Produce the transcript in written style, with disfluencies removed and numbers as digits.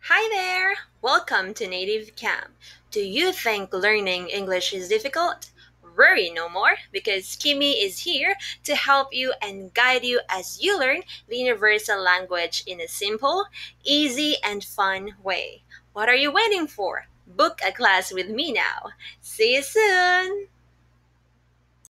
Hi there! Welcome to Native Camp. Do you think learning English is difficult? Worry no more because Kimmy is here to help you and guide you as you learn the universal language in a simple, easy, and fun way. What are you waiting for? Book a class with me now. See you soon!